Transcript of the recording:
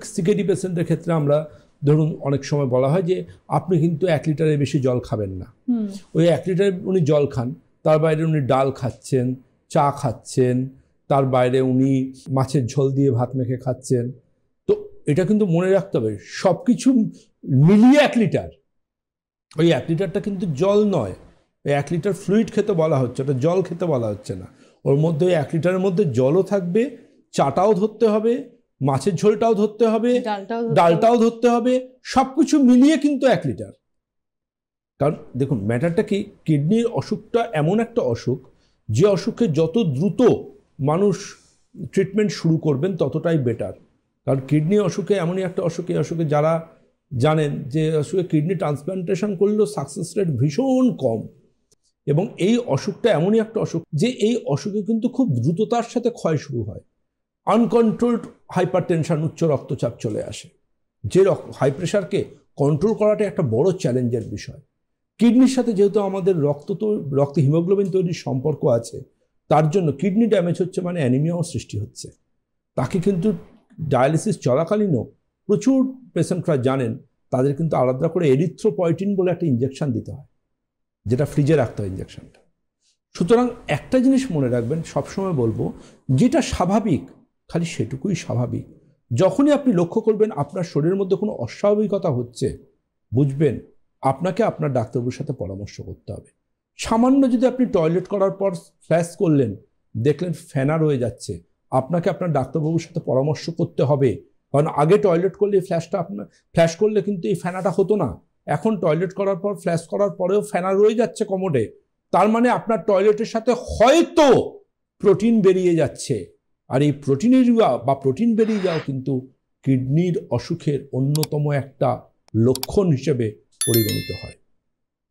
CKD পেশেন্টের ক্ষেত্রে আমরা ধরুন অনেক সময় বলা হয় যে আপনি কিন্তু 1 লিটারের বেশি জল খাবেন না। ওই 1 লিটার উনি জল খান, তার বাইরে উনি ডাল খাচ্ছেন, চা খাচ্ছেন, তার বাইরে উনি মাছের ঝোল দিয়ে ভাত মেখে খাচ্ছেন। তো এটা কিন্তু মনে রাখতে হবে সব কিছু মিলিয়ে 1 লিটার। ওই 1 লিটারটা কিন্তু জল নয়, ওই 1 লিটার ফ্লুইড খেতে বলা হচ্ছে, ওটা জল খেতে বলা হচ্ছে না। ওর মধ্যে ওই 1 লিটারের মধ্যে জলও থাকবে, চাটাও ধরতে হবে, মাছের ঝোলটাও ধরতে হবে, ডালটাও ধরতে হবে, সব কিছু মিলিয়ে কিন্তু 1 লিটার। কারণ দেখুন ম্যাটারটা কি, কিডনির অসুখটা এমন একটা অসুখ যে অসুখে যত দ্রুত মানুষ ট্রিটমেন্ট শুরু করবেন ততটাই বেটার। কারণ কিডনি অসুখে এমনই একটা অসুখ, এই অসুখে যারা জানেন যে অসুখে কিডনি ট্রান্সপ্লান্টেশন করলেও সাকসেস রেট ভীষণ কম। এবং এই অসুখটা এমনই একটা অসুখ যে এই অসুখে কিন্তু খুব দ্রুততার সাথে ক্ষয় শুরু হয়। আনকন্ট্রোলড হাইপার টেনশন, উচ্চ রক্তচাপ চলে আসে, যে হাই প্রেশারকে কন্ট্রোল করাটা একটা বড় চ্যালেঞ্জের বিষয়। কিডনির সাথে যেহেতু আমাদের রক্তে হিমোগ্লোবিন তৈরির সম্পর্ক আছে, তার জন্য কিডনি ড্যামেজ হচ্ছে মানে অ্যানিমিয়াও সৃষ্টি হচ্ছে। তাকে কিন্তু ডায়ালিসিস চলাকালীনও প্রচুর পেশেন্টরা জানেন তাদের কিন্তু আলাদা করে এরিথ্রোপয়েটিন বলে একটা ইঞ্জেকশন দিতে হয়, যেটা ফ্রিজে রাখতে হয় ইঞ্জেকশনটা। সুতরাং একটা জিনিস মনে রাখবেন, সবসময় বলবো, যেটা স্বাভাবিক খালি সেটুকুই স্বাভাবিক। যখনই আপনি লক্ষ্য করবেন আপনার শরীরের মধ্যে কোনো অস্বাভাবিকতা হচ্ছে, বুঝবেন আপনাকে আপনার ডাক্তারবাবুর সাথে পরামর্শ করতে হবে। সামান্য যদি আপনি টয়লেট করার পর ফ্ল্যাশ করলেন, দেখলেন ফেনা রয়ে যাচ্ছে, আপনাকে আপনার ডাক্তারবাবুর সাথে পরামর্শ করতে হবে। কারণ আগে টয়লেট করলে ফ্ল্যাশ করলে কিন্তু এই ফেনাটা হতো না। এখন টয়লেট করার পর ফ্ল্যাশ করার পরেও ফেনা রয়ে যাচ্ছে কমোডে, তার মানে আপনার টয়লেটের সাথে হয়তো প্রোটিন বেরিয়ে যাচ্ছে। আর এই প্রোটিন বেরিয়ে যাওয়া কিন্তু কিডনির অসুখের অন্যতম একটা লক্ষণ হিসেবে পরিগণিত হয়।